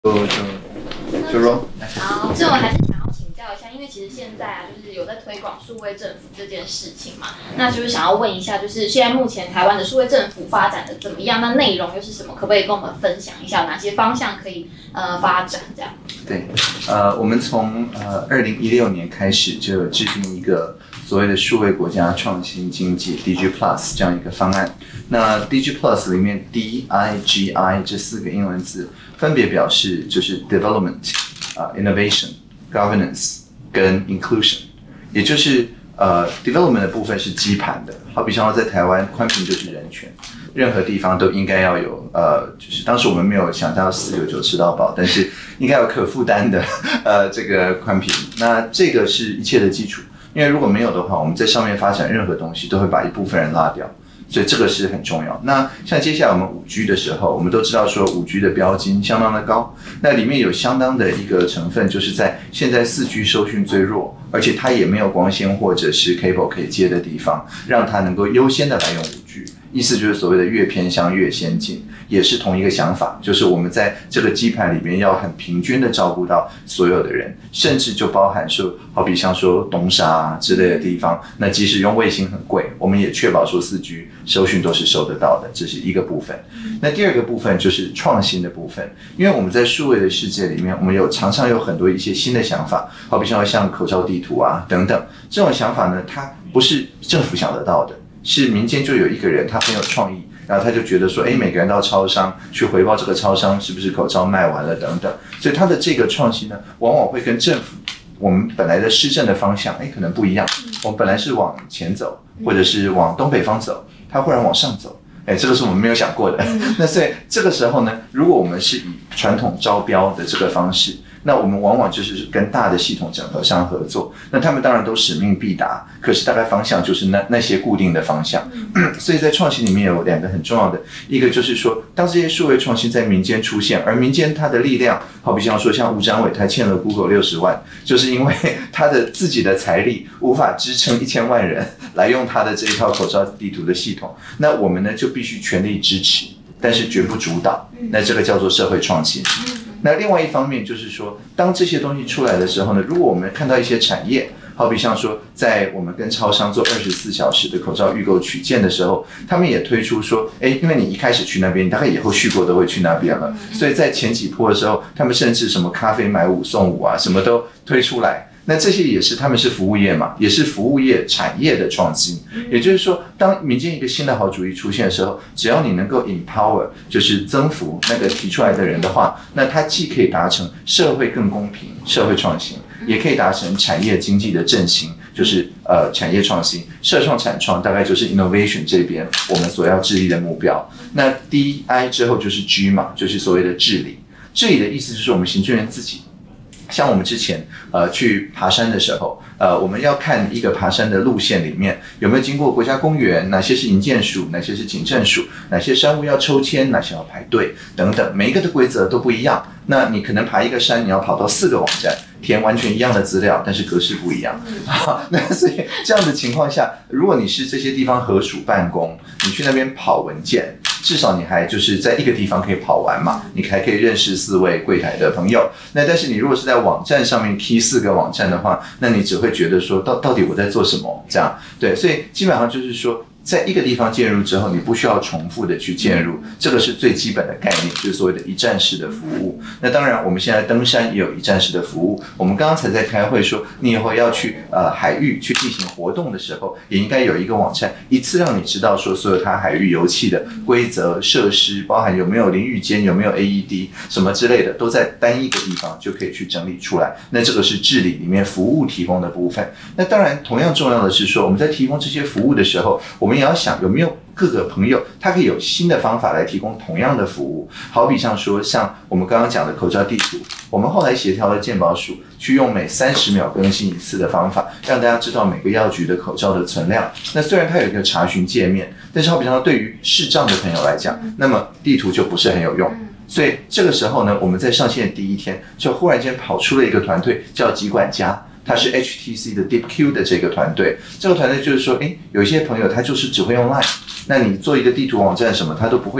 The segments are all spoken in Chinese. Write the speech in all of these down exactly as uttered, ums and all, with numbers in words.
就就就说， 好，这我还是想要请教一下，因为其实现在啊，就是有在推广数位政府这件事情嘛，那就是想要问一下，就是现在目前台湾的数位政府发展的怎么样？那内容又是什么？可不可以跟我们分享一下，哪些方向可以呃发展？这样。 对，呃，我们从呃二零一六年开始就有制定一个所谓的数位国家创新经济 D G Plus 这样一个方案。那 D G Plus 里面 D I G I 这四个英文字分别表示就是 Development、uh, Innovation、Governance 跟 Inclusion， 也就是呃 Development 的部分是基盘的，好比像在台湾宽频就是人权。任何地方都应该要有，呃，就是当时我们没有想到四九九吃到饱，但是应该有可负担的，呃，这个宽频。那这个是一切的基础，因为如果没有的话，我们在上面发展任何东西都会把一部分人拉掉，所以这个是很重要。那像接下来我们五 G 的时候，我们都知道说五 G 的标金相当的高，那里面有相当的一个成分，就是在现在四 G 收讯最弱，而且它也没有光纤或者是 cable 可以接的地方，让它能够优先的来用五 G。意思就是所谓的越偏乡越先进，也是同一个想法，就是我们在这个基盘里面要很平均的照顾到所有的人，甚至就包含说，好比像说东沙啊之类的地方，那即使用卫星很贵，我们也确保说四 G 收讯都是收得到的，这是一个部分。那第二个部分就是创新的部分，因为我们在数位的世界里面，我们有常常有很多一些新的想法，好比像像口罩地图啊等等，这种想法呢，它不是政府想得到的。是民间就有一个人，他很有创意，然后他就觉得说，哎，每个人到超商去回报这个超商是不是口罩卖完了等等，所以他的这个创新呢，往往会跟政府我们本来的施政的方向，哎，可能不一样。我们本来是往前走，或者是往东北方走，他忽然往上走，哎，这个是我们没有想过的。那所以这个时候呢，如果我们是以传统招标的这个方式，那我们往往就是跟大的系统整合商合作，那他们当然都使命必达，可是大概方向就是那那些固定的方向。所以在创新里面有两个很重要的，一个就是说，当这些数位创新在民间出现，而民间它的力量，好比像说像吴展伟他欠了 Google 六十万，就是因为他的自己的财力无法支撑一千万人来用他的这一套口罩地图的系统，那我们呢就必须全力支持，但是绝不主导，那这个叫做社会创新。那另外一方面就是说，当这些东西出来的时候呢，如果我们看到一些产业，好比像说，在我们跟超商做二十四小时的口罩预购取件的时候，他们也推出说，哎，因为你一开始去那边，你大概以后续过都会去那边了，所以在前几波的时候，他们甚至什么咖啡买五送五啊，什么都推出来。那这些也是他们是服务业嘛，也是服务业产业的创新。也就是说，当民间一个新的好主意出现的时候，只要你能够 empower， 就是增幅那个提出来的人的话，那它既可以达成社会更公平、社会创新，也可以达成产业经济的振兴，就是呃产业创新、社创产创，大概就是 innovation 这边我们所要致力的目标。那 D I 之后就是 G 嘛，就是所谓的治理。治理的意思就是我们行政院自己。像我们之前呃去爬山的时候，呃我们要看一个爬山的路线里面有没有经过国家公园，哪些是营建署，哪些是警政署，哪些山屋要抽签，哪些要排队等等，每一个的规则都不一样。那你可能爬一个山，你要跑到四个网站填完全一样的资料，但是格式不一样。好，那所以这样的情况下，如果你是这些地方合署办公，你去那边跑文件，至少你还就是在一个地方可以跑完嘛，你还可以认识四位柜台的朋友。那但是你如果是在网站上面 key 四个网站的话，那你只会觉得说到到底我在做什么这样。对，所以基本上就是说，在一个地方介入之后，你不需要重复的去介入，这个是最基本的概念，就是所谓的一站式的服务。那当然，我们现在登山也有一站式的服务。我们刚刚才在开会说，你以后要去呃海域去进行活动的时候，也应该有一个网站，一次让你知道说所有它海域油气的规则、设施，包含有没有淋浴间、有没有 A E D 什么之类的，都在单一个地方就可以去整理出来。那这个是治理里面服务提供的部分。那当然，同样重要的是说，我们在提供这些服务的时候，我们也要想有没有各个朋友他可以有新的方法来提供同样的服务，好比像说像我们刚刚讲的口罩地图，我们后来协调了健保署去用每三十秒更新一次的方法，让大家知道每个药局的口罩的存量。那虽然它有一个查询界面，但是好比像对于视障的朋友来讲，那么地图就不是很有用。所以这个时候呢，我们在上线的第一天，就忽然间跑出了一个团队叫疾管家。他是 H T C 的 DeepQ 的这个团队，这个团队就是说，哎，有一些朋友他就是只会用 Line， 那你做一个地图网站什么他都不会用，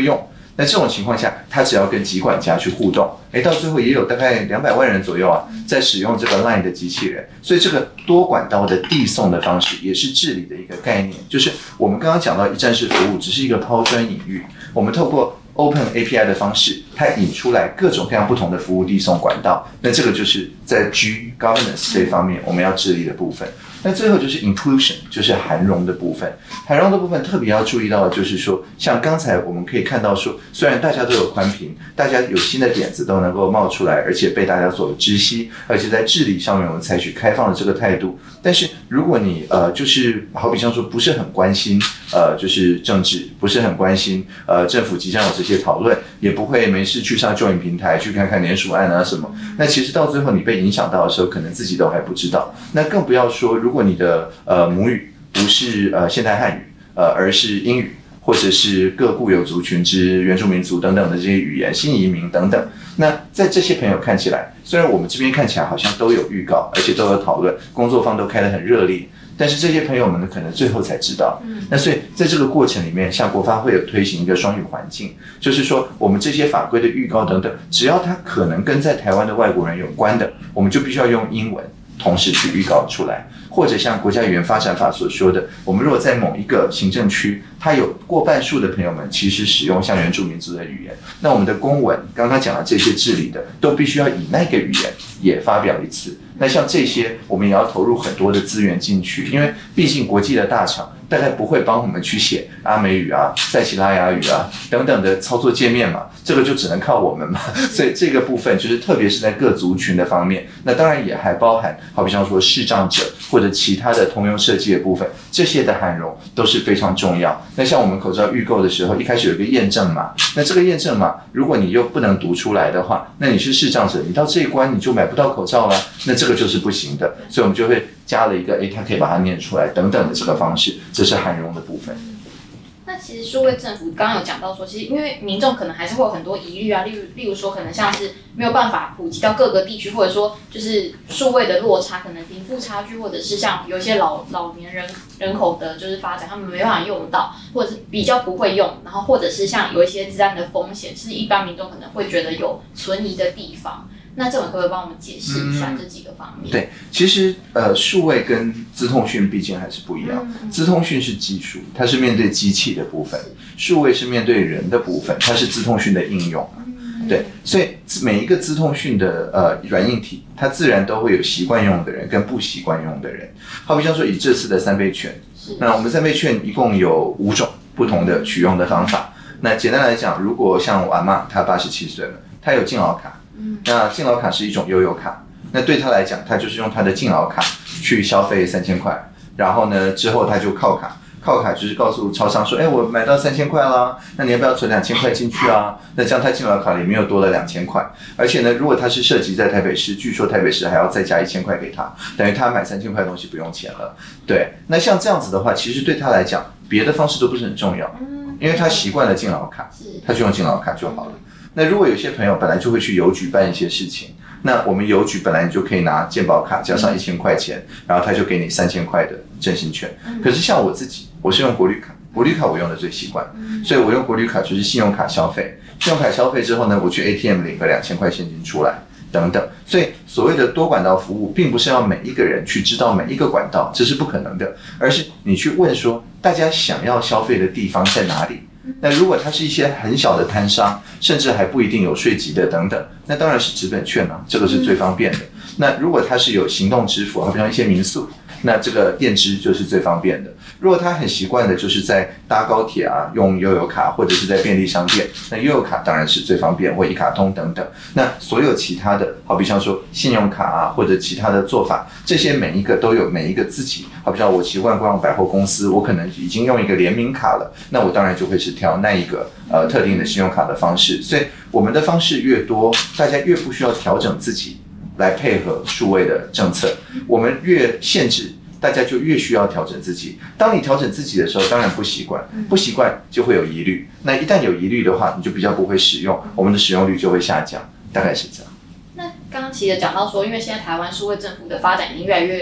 那这种情况下，他只要跟集管家去互动，哎，到最后也有大概两百万人左右啊，在使用这个 Line 的机器人。所以这个多管道的递送的方式，也是治理的一个概念。就是我们刚刚讲到一站式服务，只是一个抛砖引玉，我们透过Open A P I 的方式，它引出来各种各样不同的服务递送管道。那这个就是在 G governance 这方面我们要治理的部分。那最后就是 inclusion， 就是涵容的部分。涵容的部分特别要注意到的就是说，像刚才我们可以看到说，虽然大家都有宽屏，大家有新的点子都能够冒出来，而且被大家所知悉，而且在治理上面我们采取开放的这个态度。但是如果你呃就是好比像说不是很关心呃就是政治，不是很关心呃政府即将有这些讨论，也不会没事去上 Join 平台去看看联署案啊什么，那其实到最后你被影响到的时候，可能自己都还不知道。那更不要说如果你的呃母语不是呃现代汉语，呃而是英语，或者是各固有族群之原住民族等等的这些语言，新移民等等。那在这些朋友看起来，虽然我们这边看起来好像都有预告，而且都有讨论，工作坊都开得很热烈，但是这些朋友们呢，可能最后才知道。那所以在这个过程里面，像国发会有推行一个双语环境，就是说我们这些法规的预告等等，只要它可能跟在台湾的外国人有关的，我们就必须要用英文同时去预告出来。或者像国家语言发展法所说的，我们如果在某一个行政区，它有过半数的朋友们其实使用像原住民族的语言，那我们的公文刚刚讲的这些治理的，都必须要以那个语言也发表一次。那像这些，我们也要投入很多的资源进去，因为毕竟国际的大厂大概不会帮我们去写阿美语啊、塞奇拉雅语啊等等的操作界面嘛，这个就只能靠我们嘛。所以这个部分就是特别是在各族群的方面，那当然也还包含，好比像说视障者或者其他的通用设计的部分，这些的涵容都是非常重要。那像我们口罩预购的时候，一开始有一个验证码，那这个验证码如果你又不能读出来的话，那你是视障者，你到这一关你就买不到口罩了，那这个就是不行的。所以我们就会加了一个，诶，他可以把它念出来等等的这个方式，这是涵容的部分。 那其实数位政府刚刚有讲到说，其实因为民众可能还是会有很多疑虑啊，例如例如说可能像是没有办法普及到各个地区，或者说就是数位的落差，可能贫富差距，或者是像有一些老老年人人口的就是发展，他们没办法用到，或者是比较不会用，然后或者是像有一些治安的风险，是一般民众可能会觉得有存疑的地方。那这种可不可以帮我们解释一下这几个方面？嗯、 对，其实呃，数位跟资通讯毕竟还是不一样。嗯、资通讯是技术，它是面对机器的部分；数位是面对人的部分，它是资通讯的应用。嗯、对，所以每一个资通讯的呃软硬体，它自然都会有习惯用的人跟不习惯用的人。好比像说以这次的三倍券，那我们三倍券一共有五种不同的取用的方法。那简单来讲，如果像我阿嬷，她八十七岁了，她有敬老卡。那敬老卡是一种悠游卡，那对他来讲，他就是用他的敬老卡去消费三千块，然后呢，之后他就靠卡，靠卡就是告诉超商说，哎，我买到三千块啦，那你要不要存两千块进去啊？那这样他敬老卡里面又多了两千块，而且呢，如果他是涉及在台北市，据说台北市还要再加一千块给他，等于他买三千块的东西不用钱了。对，那像这样子的话，其实对他来讲，别的方式都不是很重要，因为他习惯了敬老卡，他就用敬老卡就好了。那如果有些朋友本来就会去邮局办一些事情，那我们邮局本来你就可以拿健保卡加上一千块钱，然后他就给你三千块的振兴券。可是像我自己，我是用国旅卡，国旅卡我用的最习惯，所以我用国旅卡就是信用卡消费，信用卡消费之后呢，我去 A T M 领个两千块现金出来。等等，所以所谓的多管道服务，并不是要每一个人去知道每一个管道，这是不可能的，而是你去问说，大家想要消费的地方在哪里？那如果它是一些很小的摊商，甚至还不一定有税籍的等等，那当然是纸本券啊，这个是最方便的。那如果它是有行动支付，好比像一些民宿，那这个电支就是最方便的。如果他很习惯的就是在搭高铁啊，用悠游卡或者是在便利商店，那悠游卡当然是最方便，或一卡通等等。那所有其他的，好比像说信用卡啊，或者其他的做法，这些每一个都有每一个自己，好比像我习惯逛百货公司，我可能已经用一个联名卡了，那我当然就会是挑那一个呃特定的信用卡的方式。所以我们的方式越多，大家越不需要调整自己来配合数位的政策，我们越限制，大家就越需要调整自己。当你调整自己的时候，当然不习惯，不习惯就会有疑虑。那一旦有疑虑的话，你就比较不会使用，我们的使用率就会下降，大概是这样。 那刚刚其实讲到说，因为现在台湾数位政府的发展已经越来越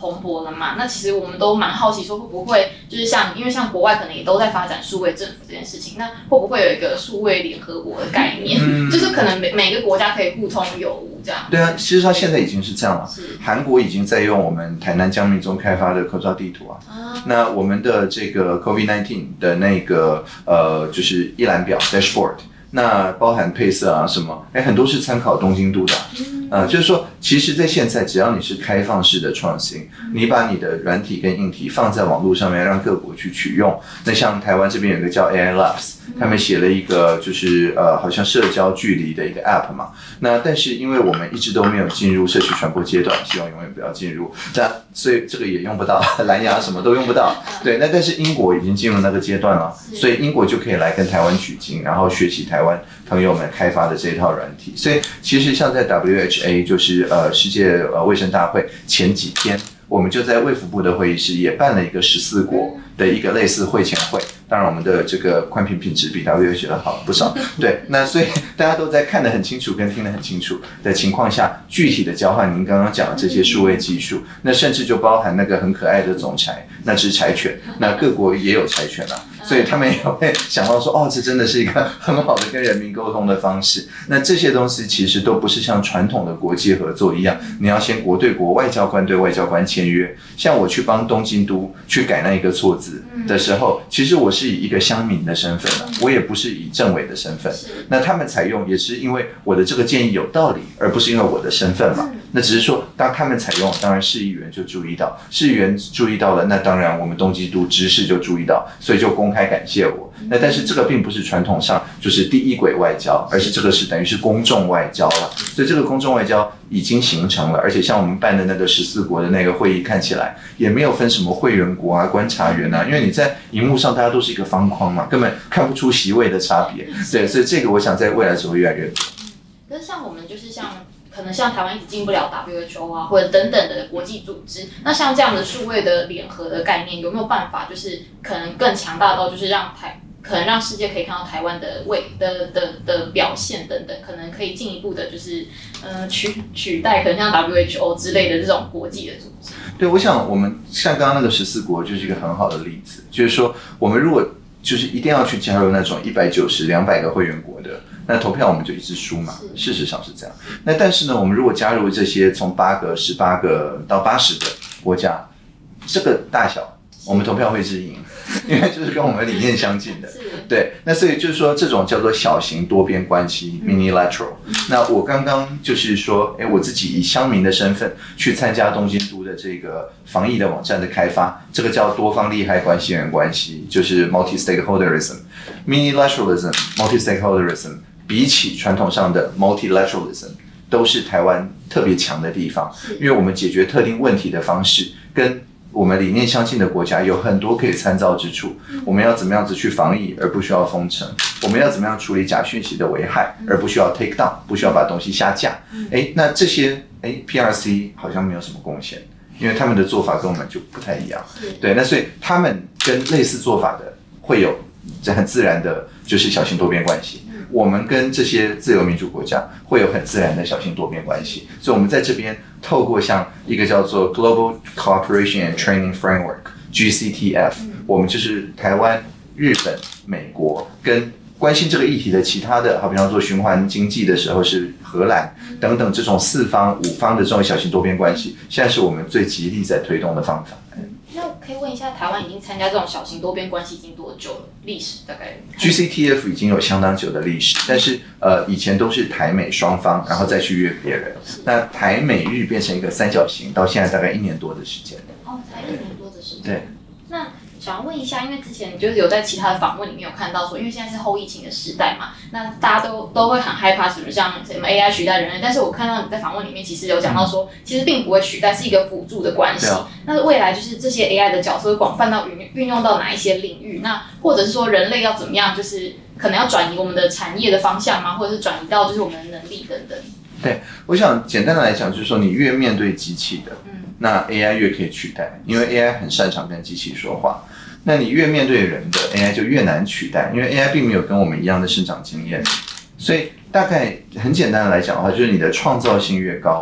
蓬勃了嘛。那其实我们都蛮好奇说会不会就是像因为像国外可能也都在发展数位政府这件事情，那会不会有一个数位联合国的概念，嗯、就是可能每每个国家可以互通有无这样？ 对啊，其实它现在已经是这样了。韩国已经在用我们台南江民中开发的口罩地图啊。啊那我们的这个 COVID 十九 的那个呃，就是一览表 dashboard。那包含配色啊什么，哎，很多是参考东京都的、啊，呃，就是说，其实，在现在，只要你是开放式的创新，你把你的软体跟硬体放在网络上面，让各国去取用。那像台湾这边有一个叫 A I Labs， 他们写了一个就是呃，好像社交距离的一个 App 嘛。那但是因为我们一直都没有进入社区传播阶段，希望永远不要进入，那所以这个也用不到，蓝牙什么都用不到。对，那但是英国已经进入那个阶段了，所以英国就可以来跟台湾取经，然后学习台湾。朋友们开发的这一套软体，所以其实像在 W H A 就是呃世界呃卫生大会前几天，我们就在卫福部的会议室也办了一个十四国的一个类似会前会。当然，我们的这个宽频品质比 W H A 好不少。对，那所以大家都在看得很清楚跟听得很清楚的情况下，具体的交换您刚刚讲的这些数位技术，那甚至就包含那个很可爱的总裁，那只柴犬，那各国也有柴犬啊。所以他们也会想到说，哦，这真的是一个很好的跟人民沟通的方式。那这些东西其实都不是像传统的国际合作一样，你要先国对国、外交官对外交官签约。像我去帮东京都去改那一个错字的时候，其实我是以一个乡民的身份了，我也不是以政委的身份。那他们采用也是因为我的这个建议有道理，而不是因为我的身份嘛。那只是说，当他们采用，当然市议员就注意到，市议员注意到了，那当然我们东京都知事就注意到，所以就公开感谢我。那但是这个并不是传统上就是第一轨外交，而是这个是等于是公众外交了。所以这个公众外交已经形成了，而且像我们办的那个十四国的那个会议，看起来也没有分什么会员国啊、观察员啊，因为你在荧幕上大家都是一个方框嘛，根本看不出席位的差别。对，所以这个我想在未来只会越来越多。 可是像我们就是像。可能像台湾一直进不了 W H O 啊，或者等等的国际组织，那像这样的数位的联合的概念，有没有办法就是可能更强大到就是让台可能让世界可以看到台湾的位的的的表现等等，可能可以进一步的就是呃取取代可能像 W H O 之类的这种国际的组织。 对，我想我们像刚刚那个十四国就是一个很好的例子，就是说我们如果就是一定要去加入那种一百九十、两百个会员国的。那投票我们就一直输嘛，事实上是这样。那但是呢，我们如果加入这些从八个、十八个到八十个国家，这个大小，我们投票会是赢，因为就是跟我们理念相近的。对，那所以就是说这种叫做小型多边关系 （minilateral）。那我刚刚就是说，哎，我自己以乡民的身份去参加东京都的这个防疫的网站的开发，这个叫多方利害关系人关系，就是 multi-stakeholderism、mini-lateralism、multi-stakeholderism。比起传统上的 multilateralism， 都是台湾特别强的地方，因为我们解决特定问题的方式跟我们理念相近的国家有很多可以参照之处。我们要怎么样子去防疫，而不需要封城？我们要怎么样处理假讯息的危害，而不需要 take down， 不需要把东西下架？哎，那这些哎 P R C 好像没有什么贡献，因为他们的做法跟我们就不太一样。对，那所以他们跟类似做法的会有很自然的，就是小型多边关系。我们跟这些自由民主国家会有很自然的小型多边关系，所以我们在这边透过像一个叫做 Global Cooperation and Training Framework（G C T F），我们就是台湾、日本、美国跟关心这个议题的其他的，好比方说循环经济的时候是荷兰等等这种四方、五方的这种小型多边关系，现在是我们最极力在推动的方法。 那可以问一下，台湾已经参加这种小型多边关系已经多久了？历史大概 ？G C T F 已经有相当久的历史，但是呃以前都是台美双方，然后再去约别人。那台美日变成一个三角形，到现在大概一年多的时间。 哦，才一年多的时间。 对。 那想要问一下，因为之前就是有在其他的访问里面有看到说，因为现在是后疫情的时代嘛，那大家都都会很害怕，什么像什么 A I 取代人类。但是我看到你在访问里面其实有讲到说，其实并不会取代，是一个辅助的关系。啊、那未来就是这些 A I 的角色会广泛到运运用到哪一些领域？那或者是说人类要怎么样，就是可能要转移我们的产业的方向吗？或者是转移到就是我们的能力等等？对， 我想简单的来讲，就是说你越面对机器的，嗯，那 A I 越可以取代，因为 A I 很擅长跟机器说话。那你越面对人的 A I 就越难取代，因为 A I 并没有跟我们一样的生长经验，所以大概很简单的来讲的话，就是你的创造性越高，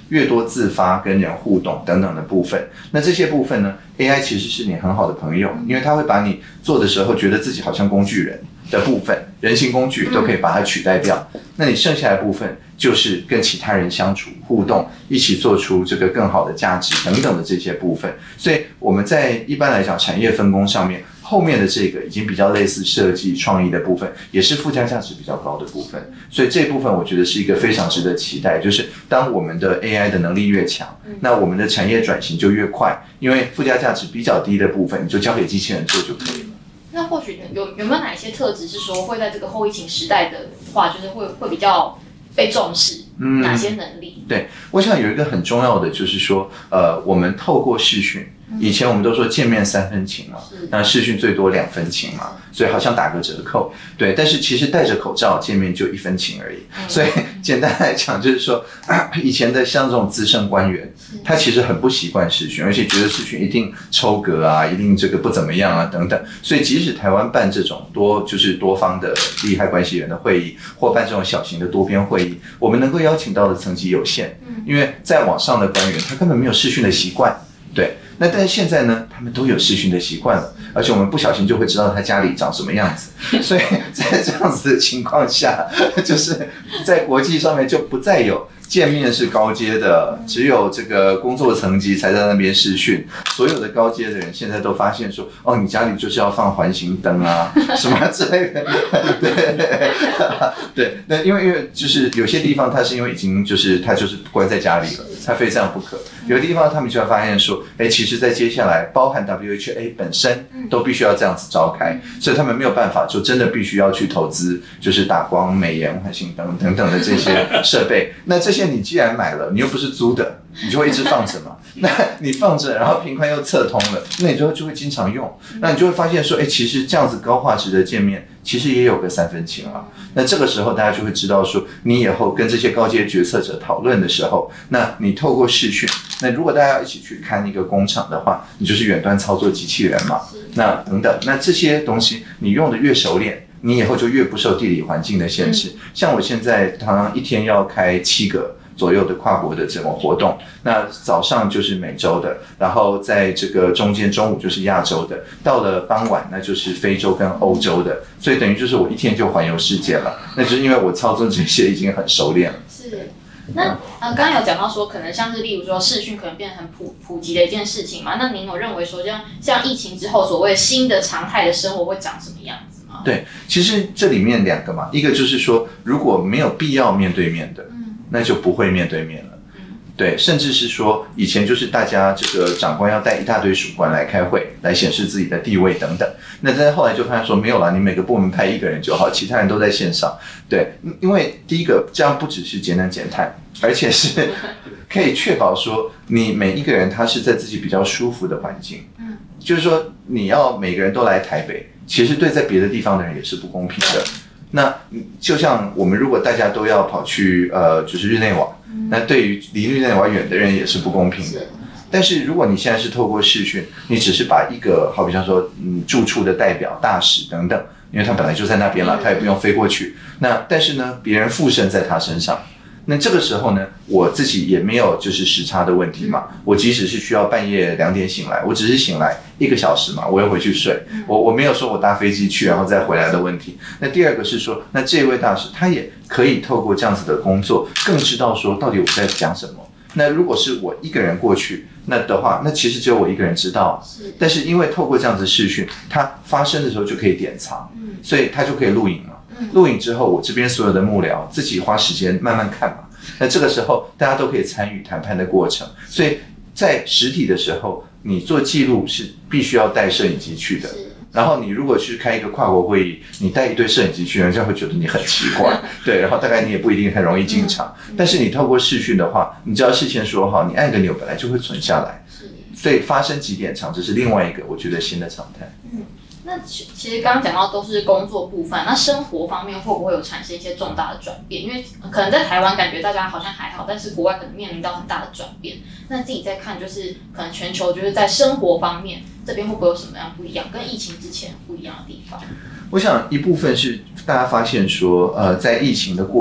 越多自发跟人互动等等的部分。那这些部分呢 ，A I 其实是你很好的朋友，因为它会把你做的时候觉得自己好像工具人的部分，人形工具都可以把它取代掉。那你剩下的部分就是跟其他人相处互动，一起做出这个更好的价值等等的这些部分。所以我们在一般来讲产业分工上面，后面的这个已经比较类似设计创意的部分，也是附加价值比较高的部分。所以这部分我觉得是一个非常值得期待，就是当我们的 A I 的能力越强，那我们的产业转型就越快，因为附加价值比较低的部分，你就交给机器人做就可以了。 那或许有有没有哪一些特质是说会在这个后疫情时代的话，就是会会比较被重视？嗯，哪些能力？ 对，我想有一个很重要的就是说，呃，我们透过视讯。以前我们都说见面三分情嘛，那视讯最多两分情嘛，所以好像打个折扣，对。但是其实戴着口罩见面就一分情而已，所以简单来讲就是说，以前的像这种资深官员，他其实很不习惯视讯，而且觉得视讯一定抽格啊，一定这个不怎么样啊等等。所以即使台湾办这种多就是多方的利害关系人的会议，或办这种小型的多边会议，我们能够邀请到的层级有限，因为在网上的官员他根本没有视讯的习惯，对。那但是现在呢，他们都有视讯的习惯了，而且我们不小心就会知道他家里长什么样子，所以在这样子的情况下，就是在国际上面就不再有见面是高阶的，只有这个工作层级才在那边视讯。所有的高阶的人现在都发现说，哦，你家里就是要放环形灯啊，什么之类的。对对，那因为因为就是有些地方它是因为已经就是它就是关在家里了，它非这样不可。有的地方他们就会发现说，哎，其实在接下来，包含 W H A 本身都必须要这样子召开，所以他们没有办法，就真的必须要去投资，就是打光、美颜、环形灯等等的这些设备。那这些你既然买了，你又不是租的，你就会一直放着嘛。那你放着，然后频宽又测通了，那你就就会经常用。那你就会发现说，哎，其实这样子高画质的界面，其实也有个三分情了。那这个时候大家就会知道说，你以后跟这些高阶决策者讨论的时候，那你透过视讯，那如果大家要一起去看一个工厂的话，你就是远端操作机器人嘛，那等等，那这些东西你用的越熟练，你以后就越不受地理环境的限制。像我现在常常一天要开七个左右的跨国的这种活动，那早上就是美洲的，然后在这个中间中午就是亚洲的，到了傍晚那就是非洲跟欧洲的，所以等于就是我一天就环游世界了。那就是因为我操作这些已经很熟练了。 是。那呃，刚刚有讲到说，可能像是例如说视讯可能变得很普普及的一件事情嘛。那您有认为说，像像疫情之后所谓新的常态的生活会长什么样子吗？ 对，其实这里面两个嘛，一个就是说，如果没有必要面对面的，嗯，那就不会面对面了。对，甚至是说以前就是大家这个长官要带一大堆属官来开会，来显示自己的地位等等。那但是后来就发现说没有了，你每个部门派一个人就好，其他人都在线上。对，因为第一个这样不只是节能减碳，而且是可以确保说你每一个人他是在自己比较舒服的环境。嗯，就是说你要每个人都来台北，其实对在别的地方的人也是不公平的。那就像我们如果大家都要跑去呃，就是日内瓦，那对于离日内瓦远的人也是不公平的。但是如果你现在是透过视讯，你只是把一个好比像说嗯驻处的代表、大使等等，因为他本来就在那边了，他也不用飞过去。那但是呢，别人附身在他身上。那这个时候呢，我自己也没有就是时差的问题嘛。我即使是需要半夜两点醒来，我只是醒来一个小时嘛，我又回去睡。我我没有说我搭飞机去然后再回来的问题。那第二个是说，那这位大使他也可以透过这样子的工作，更知道说到底我在讲什么。那如果是我一个人过去，那的话，那其实只有我一个人知道。但是因为透过这样子视讯，它发生的时候就可以典藏，所以它就可以录影嘛。录影之后，我这边所有的幕僚自己花时间慢慢看嘛。那这个时候大家都可以参与谈判的过程。所以在实体的时候，你做记录是必须要带摄影机去的。然后你如果去开一个跨国会议，你带一堆摄影机去，人家会觉得你很奇怪，对，然后大概你也不一定很容易进场。但是你透过视讯的话，你只要事先说好，你按个钮本来就会存下来。所以发生几点场，这是另外一个我觉得新的常态。 嗯，那其实刚刚讲到都是工作部分，那生活方面会不会有产生一些重大的转变？因为可能在台湾感觉大家好像还好，但是国外可能面临到很大的转变。那自己在看，就是可能全球就是在生活方面这边会不会有什么样不一样，跟疫情之前不一样的地方？ 我想一部分是大家发现说，呃，在疫情的过程里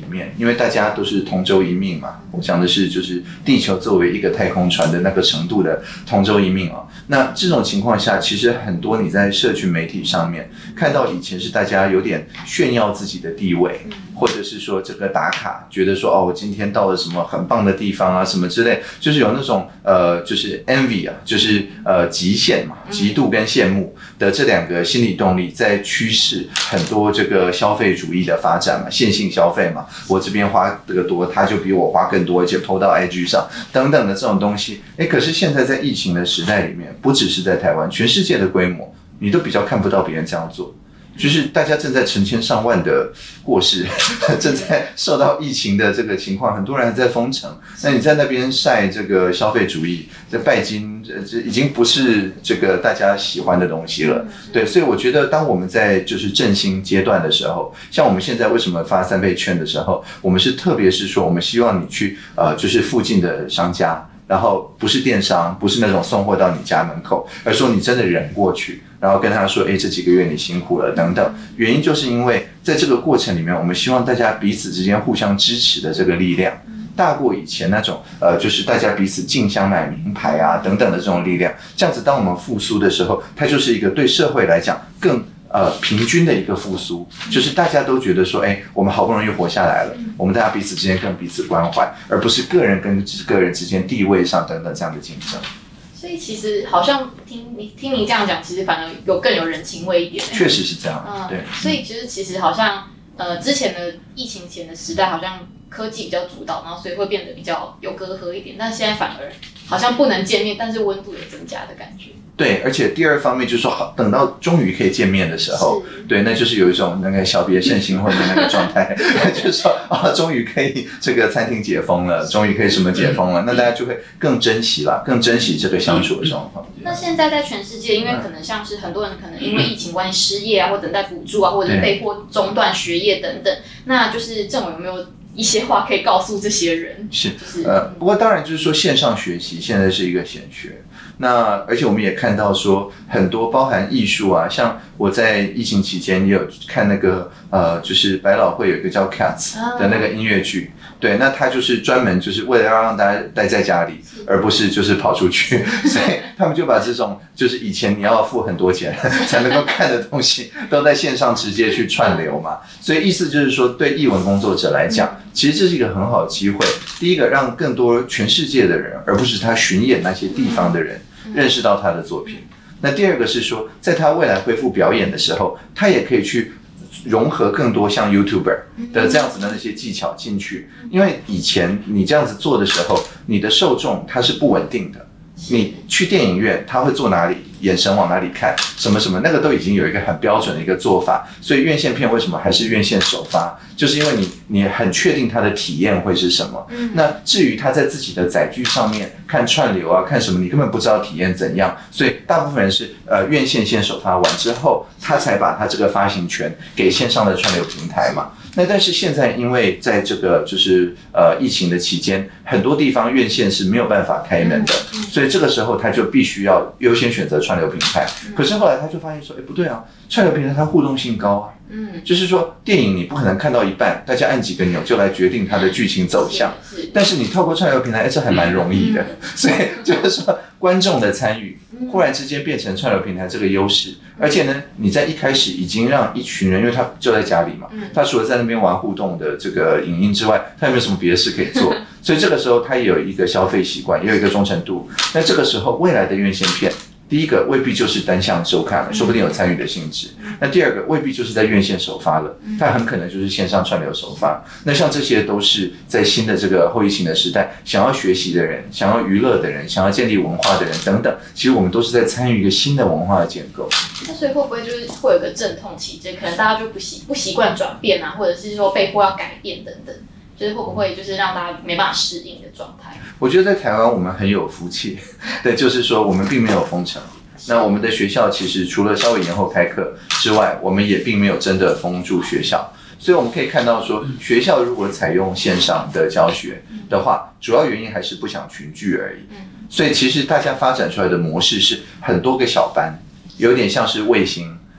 面，因为大家都是同舟一命嘛。我讲的是就是地球作为一个太空船的那个程度的同舟一命啊。那这种情况下，其实很多你在社群媒体上面看到以前是大家有点炫耀自己的地位，或者是说这个打卡，觉得说哦我今天到了什么很棒的地方啊什么之类，就是有那种呃就是 envy 啊，就是呃极限嘛，嫉妒跟羡慕的这两个心理动力在驱使很多这个消费主义的发展嘛，线性消费嘛，我这边花这个多，他就比我花更多，而且 po 到 I G 上等等的这种东西。哎，可是现在在疫情的时代里面，不只是在台湾，全世界的规模，你都比较看不到别人这样做。就是大家正在成千上万的过世，正在受到疫情的这个情况，很多人还在封城。那你在那边晒这个消费主义，这拜金，这已经不是这个大家喜欢的东西了。对，所以我觉得，当我们在就是振兴阶段的时候，像我们现在为什么发三倍券的时候，我们是特别是说，我们希望你去呃，就是附近的商家。然后不是电商，不是那种送货到你家门口，而说你真的忍过去，然后跟他说，哎，这几个月你辛苦了等等。原因就是因为在这个过程里面，我们希望大家彼此之间互相支持的这个力量，大过以前那种呃，就是大家彼此竞相买名牌啊等等的这种力量。这样子，当我们复苏的时候，它就是一个对社会来讲更。呃，平均的一个复苏，就是大家都觉得说，哎，我们好不容易活下来了，我们大家彼此之间更彼此关怀，而不是个人跟个人之间地位上等等这样的竞争。 所以其实好像听你听你这样讲，其实反而有更有人情味一点。 确实是这样，嗯，对。 所以其实其实好像呃，之前的疫情前的时代，好像科技比较主导，然后所以会变得比较有隔阂一点，但现在反而好像不能见面，但是温度有增加的感觉。 对，而且第二方面就是说，好，等到终于可以见面的时候，对，那就是有一种那个小别胜新婚的那个状态，就是说啊，终于可以这个餐厅解封了，终于可以什么解封了，那大家就会更珍惜了，更珍惜这个相处的状况。 那现在在全世界，因为可能像是很多人可能因为疫情关系失业啊，或等待补助啊，或者是被迫中断学业等等，那就是政委有没有一些话可以告诉这些人？ 是，呃，不过当然就是说线上学习现在是一个显学。那而且我们也看到说很多包含艺术啊，像我在疫情期间也有看那个呃，就是百老汇有一个叫 Cats 的那个音乐剧，对，那他就是专门就是为了要让大家待在家里，而不是就是跑出去，所以他们就把这种就是以前你要付很多钱才能够看的东西，都在线上直接去串流嘛。所以意思就是说，对艺文工作者来讲，其实这是一个很好的机会。第一个，让更多全世界的人，而不是他巡演那些地方的人，认识到他的作品。那第二个是说，在他未来恢复表演的时候，他也可以去融合更多像 YouTuber 的这样子的那些技巧进去。因为以前你这样子做的时候，你的受众它是不稳定的。你去电影院，他会坐哪里，眼神往哪里看，什么什么，那个都已经有一个很标准的一个做法。所以院线片为什么还是院线首发，就是因为你你很确定它的体验会是什么。嗯、那至于他在自己的载具上面看串流啊，看什么，你根本不知道体验怎样。所以大部分人是呃院线先首发完之后，他才把他这个发行权给线上的串流平台嘛。那但是现在因为在这个就是呃疫情的期间，很多地方院线是没有办法开门的，所以这个时候他就必须要优先选择串流平台。可是后来他就发现说，哎，不对啊，串流平台它互动性高啊。嗯，就是说电影你不可能看到一半，大家按几个钮就来决定它的剧情走向，但是你透过串流平台，哎，这还蛮容易的。所以就是说观众的参与，忽然之间变成串流平台这个优势。而且呢，你在一开始已经让一群人，因为他就在家里嘛，他除了在那边玩互动的这个影音之外，他有没有什么别的事可以做？所以这个时候他也有一个消费习惯，也有一个忠诚度。那这个时候未来的院线片，第一个未必就是单向收看了，说不定有参与的性质。那第二个未必就是在院线首发了，它很可能就是线上串流首发。那像这些都是在新的这个后疫情的时代，想要学习的人、想要娱乐的人、想要建立文化的人等等，其实我们都是在参与一个新的文化的建构。 那所以会不会就是会有个阵痛期间，可能大家就不习不习惯转变啊，或者是说被迫要改变等等？就是会不会就是让大家没办法适应的状态？我觉得在台湾我们很有福气，对，就是说我们并没有封城。那我们的学校其实除了稍微延后开课之外，我们也并没有真的封住学校。所以我们可以看到说，学校如果采用线上的教学的话，主要原因还是不想群聚而已。所以其实大家发展出来的模式是很多个小班，有点像是卫星。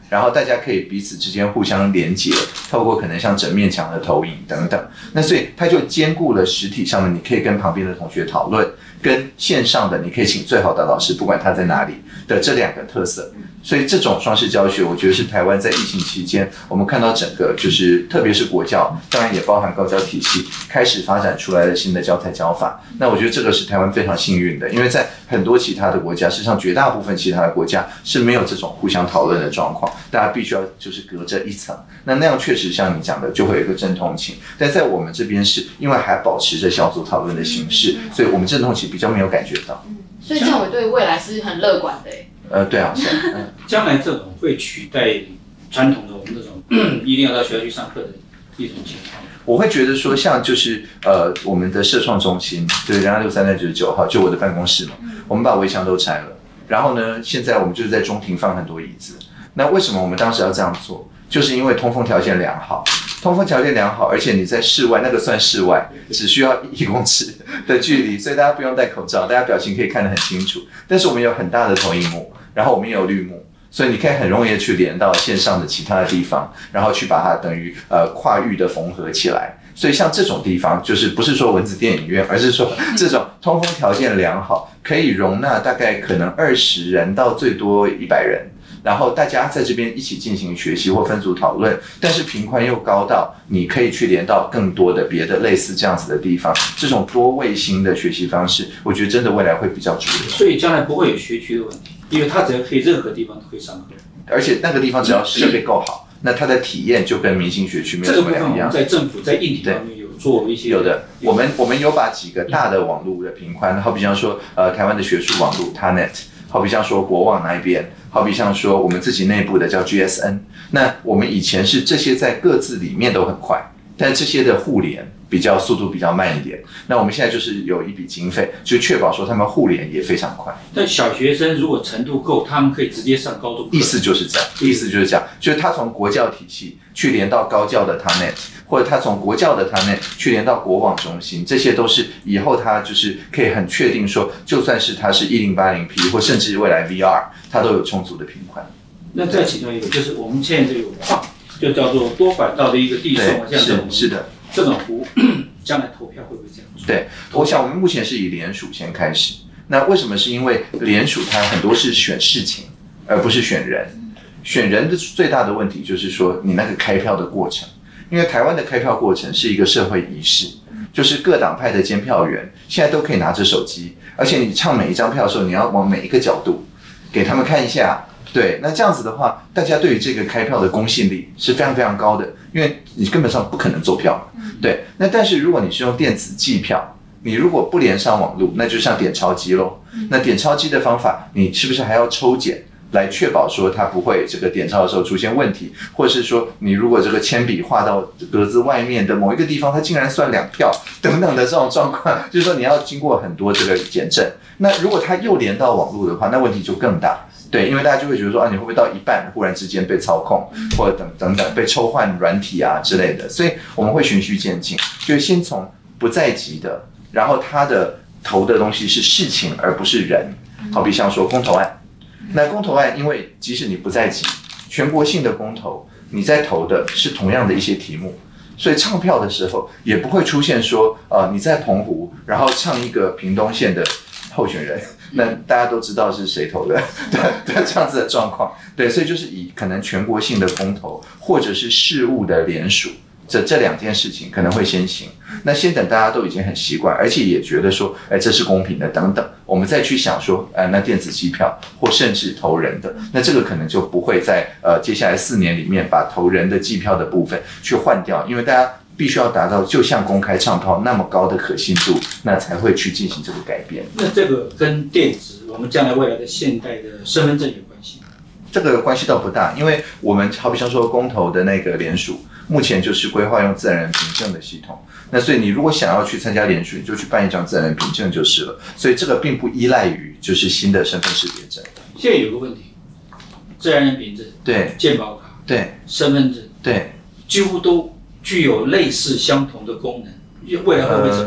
然后大家可以彼此之间互相连接，透过可能像整面墙的投影等等。那所以它就兼顾了实体上面你可以跟旁边的同学讨论，跟线上的你可以请最好的老师，不管他在哪里的这两个特色。所以这种双式教学，我觉得是台湾在疫情期间，我们看到整个就是特别是国教，当然也包含高教体系开始发展出来的新的教材教法。那我觉得这个是台湾非常幸运的，因为在很多其他的国家，事实上绝大部分其他的国家是没有这种互相讨论的状况，大家必须要就是隔着一层。那那样确实像你讲的，就会有一个阵痛期。但在我们这边是因为还保持着小组讨论的形式，所以我们阵痛期比较没有感觉到。 所以政委对未来是很乐观的。 呃，对啊，是。嗯， 将来这种会取代传统的我们这种一定要到学校去上课的一种情况。 我会觉得说，像就是呃，我们的社创中心，对，仁爱路三段九十九号，就我的办公室嘛，我们把围墙都拆了，然后呢，现在我们就是在中庭放很多椅子。那为什么我们当时要这样做？就是因为通风条件良好，通风条件良好，而且你在室外，那个算室外，只需要一公尺的距离，所以大家不用戴口罩，大家表情可以看得很清楚。但是我们有很大的投影幕，然后我们也有绿幕，所以你可以很容易的去连到线上的其他的地方，然后去把它等于呃跨域的缝合起来。所以像这种地方，就是不是说蚊子电影院，而是说这种通风条件良好，可以容纳大概可能二十人到最多一百人。然后大家在这边一起进行学习或分组讨论，但是频宽又高到你可以去连到更多的别的类似这样子的地方，这种多卫星的学习方式，我觉得真的未来会比较主流。 所以将来不会有学区的问题，因为它只要可以任何地方都可以上课， 而且那个地方只要设备够好，那它的体验就跟明星学区没有什么两样。 这个部分我们在政府在硬体方面有做一些有的，我们我们有把几个大的网络的频宽，好比像说呃台湾的学术网络 T A N E T， 好比像说国网那一边。好比像说我们自己内部的叫 G S N， 那我们以前是这些在各自里面都很快，但这些的互联比较速度比较慢一点。那我们现在就是有一笔经费，就确保说他们互联也非常快。 但小学生如果程度够，他们可以直接上高中课。 意思就是这样，意思就是这样，就是他从国教体系去连到高教的 T A N E T， 或者他从国教的 T A N E T 去连到国网中心，这些都是以后他就是可以很确定说，就算是他是一零八零 P 或甚至未来 V R， 它都有充足的频宽。 那再请教一个，就是我们现在这个矿，就叫做多管道的一个递送，像这种是的， 这种服务，将来投票会不会这样做？ 对，我想我们目前是以联署先开始。那为什么？是因为联署它很多是选事情，而不是选人。选人的最大的问题就是说，你那个开票的过程，因为台湾的开票过程是一个社会仪式，就是各党派的监票员现在都可以拿着手机，而且你唱每一张票的时候，你要往每一个角度给他们看一下。对，那这样子的话，大家对于这个开票的公信力是非常非常高的，因为你根本上不可能做票。对，那但是如果你是用电子计票，你如果不连上网路，那就像点钞机咯。那点钞机的方法，你是不是还要抽检？来确保说它不会这个点钞的时候出现问题，或者是说你如果这个铅笔画到格子外面的某一个地方，它竟然算两票等等的这种状况，就是说你要经过很多这个检证。那如果它又连到网络的话，那问题就更大。对，因为大家就会觉得说啊，你会不会到一半忽然之间被操控，或者等等等被抽换软体啊之类的？所以我们会循序渐进，就是先从不在籍的，然后他的投的东西是事情而不是人，好比像说公投案。那公投案，因为即使你不在籍，全国性的公投，你在投的是同样的一些题目，所以唱票的时候也不会出现说，呃，你在澎湖，然后唱一个屏东县的候选人，那大家都知道是谁投的，对对，这样子的状况，对，所以就是以可能全国性的公投，或者是事务的联署。这这两件事情可能会先行，那先等大家都已经很习惯，而且也觉得说，哎，这是公平的等等，我们再去想说，呃，那电子机票或甚至投人的，那这个可能就不会在呃接下来四年里面把投人的计票的部分去换掉，因为大家必须要达到就像公开唱票那么高的可信度，那才会去进行这个改变。 那这个跟电子我们将来未来的现代的身份证有关系吗？ 这个关系倒不大，因为我们好比像说公投的那个联署。目前就是规划用自然人凭证的系统，那所以你如果想要去参加联署，你就去办一张自然人凭证就是了。所以这个并不依赖于就是新的身份识别证。 现在有个问题，自然人凭证、 对、 健保卡、 对、 身份证， 对， 几乎都具有类似相同的功能，未来会不会整合？呃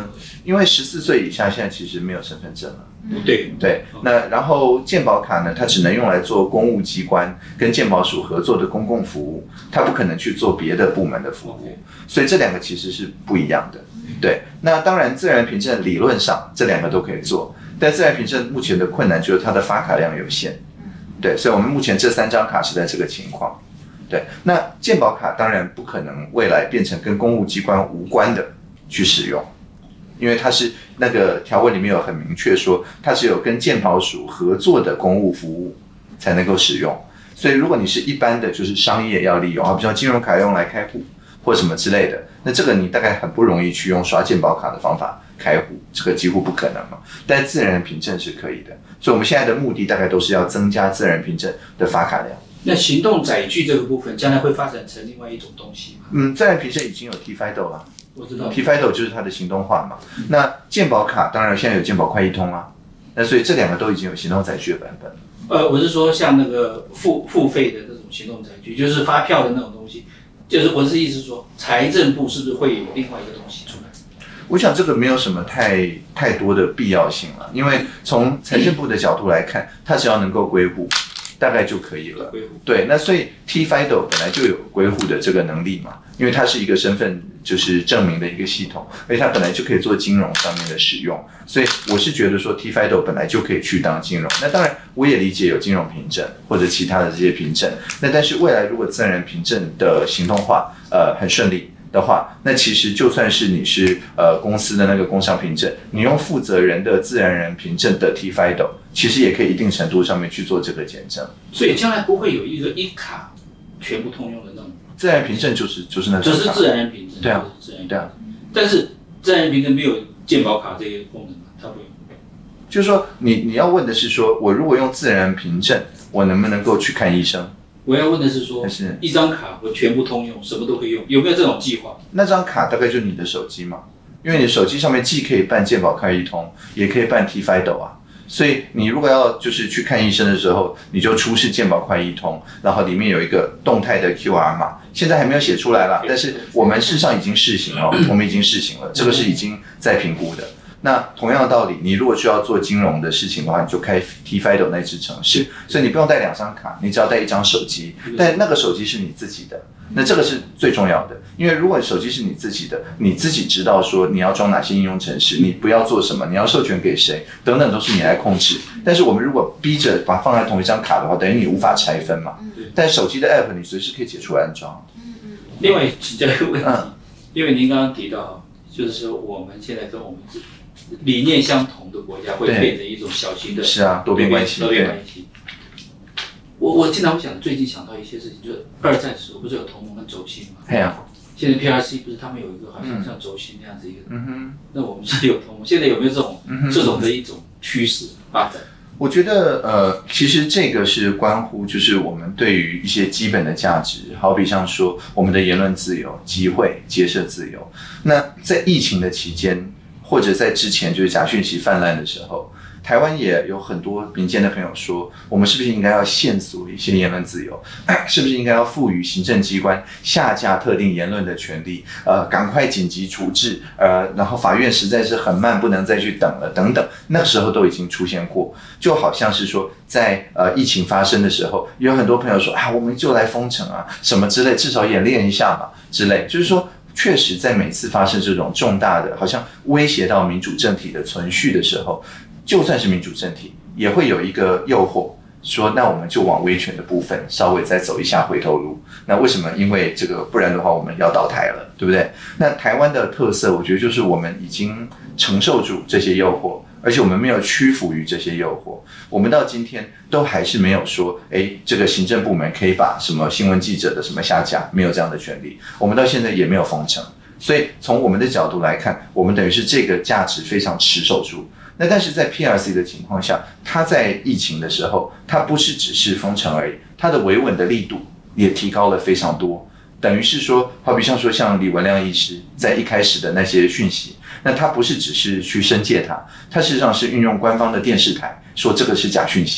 因为十四岁以下现在其实没有身份证了。 对对，那然后健保卡呢，它只能用来做公务机关跟健保署合作的公共服务，它不可能去做别的部门的服务，所以这两个其实是不一样的。对，那当然自然凭证理论上这两个都可以做，但自然凭证目前的困难就是它的发卡量有限。对，所以我们目前这三张卡是在这个情况。对，那健保卡当然不可能未来变成跟公务机关无关的去使用。因为它是那个条文里面有很明确说，它是有跟健保署合作的公务服务才能够使用。所以如果你是一般的就是商业要利用啊，比如金融卡用来开户或什么之类的，那这个你大概很不容易去用刷健保卡的方法开户，这个几乎不可能嘛。但自然人凭证是可以的，所以我们现在的目的大概都是要增加自然人凭证的发卡量。 那行动载具这个部分，将来会发展成另外一种东西吗？ 嗯，自然凭证已经有 T F I D O 了。 我知道 T F I D O 就是它的行动化嘛。嗯、那健保卡当然现在有健保快易通啊，那所以这两个都已经有行动载具的版本。 呃，我是说像那个付付费的那种行动载具，就是发票的那种东西，就是我是意思是说，财政部是不是会有另外一个东西出来？ 我想这个没有什么太太多的必要性了，因为从财政部的角度来看，它只要能够归户，大概就可以了。对，那所以 T F I D O 本来就有归户的这个能力嘛，因为它是一个身份就是证明的一个系统，而且它本来就可以做金融上面的使用，所以我是觉得说 T F I D O 本来就可以去当金融。那当然我也理解有金融凭证或者其他的这些凭证，那但是未来如果自然人凭证的行动化呃很顺利的话，那其实就算是你是呃公司的那个工商凭证，你用负责人的自然人凭证的 T F I D O， 其实也可以一定程度上面去做这个检证。 所以将来不会有一个一卡全部通用的那种。 自然人凭证就是就是那种卡， 就是自然人凭证。 对啊， 自然人凭证对啊。 但是自然人凭证没有健保卡这些功能吗？它不用。 就是说你你要问的是说，我如果用自然人凭证，我能不能够去看医生？ 我要问的是说， 是一张卡我全部通用，什么都可以用，有没有这种计划？ 那张卡大概就是你的手机嘛，因为你手机上面既可以办健保快易通，也可以办 T F I D O 啊。所以你如果要就是去看医生的时候，你就出示健保快易通，然后里面有一个动态的 Q R 码，现在还没有写出来啦，但是我们事实上已经试行了，我们已经试行了，这个是已经在评估的。那同样的道理，你如果需要做金融的事情的话，你就开 T F I D O 那支程式，所以你不用带两张卡，你只要带一张手机，但那个手机是你自己的，那这个是最重要的，因为如果手机是你自己的，你自己知道说你要装哪些应用程式，你不要做什么，你要授权给谁，等等都是你来控制。但是我们如果逼着把它放在同一张卡的话，等于你无法拆分嘛。但手机的 App 你随时可以解除安装。 另外请教一个问题，嗯、因为您刚刚提到，就是说我们现在跟我们理念相同的国家会变成一种小型的是啊多边关系， 多边关系。我我经常会想，最近想到一些事情，就是二战时候不是有同盟跟轴心吗？ 对啊。 现在 P R C 不是他们有一个好像像轴心那样子一个， 嗯哼。 那我们是有同盟，现在有没有这种、嗯、这种的一种趋势发展？ 我觉得呃，其实这个是关乎就是我们对于一些基本的价值，好比像说我们的言论自由、集会、结社自由。那在疫情的期间，或者在之前就是假讯息泛滥的时候，台湾也有很多民间的朋友说，我们是不是应该要限缩一些言论自由？是不是应该要赋予行政机关下架特定言论的权利？呃，赶快紧急处置，呃，然后法院实在是很慢，不能再去等了，等等。那个时候都已经出现过，就好像是说在呃疫情发生的时候，有很多朋友说啊，我们就来封城啊，什么之类，至少演练一下嘛，之类，就是说。确实，在每次发生这种重大的、好像威胁到民主政体的存续的时候，就算是民主政体，也会有一个诱惑，说那我们就往威权的部分稍微再走一下回头路。那为什么？因为这个，不然的话我们要倒台了，对不对？那台湾的特色，我觉得就是我们已经承受住这些诱惑。而且我们没有屈服于这些诱惑，我们到今天都还是没有说，哎，这个行政部门可以把什么新闻记者的什么下架，没有这样的权利。我们到现在也没有封城，所以从我们的角度来看，我们等于是这个价值非常持守住。那但是在 P R C 的情况下，它在疫情的时候，它不是只是封城而已，它的维稳的力度也提高了非常多。等于是说，好比像说像李文亮医师在一开始的那些讯息，那他不是只是去申诫他，他事实上是运用官方的电视台说这个是假讯息，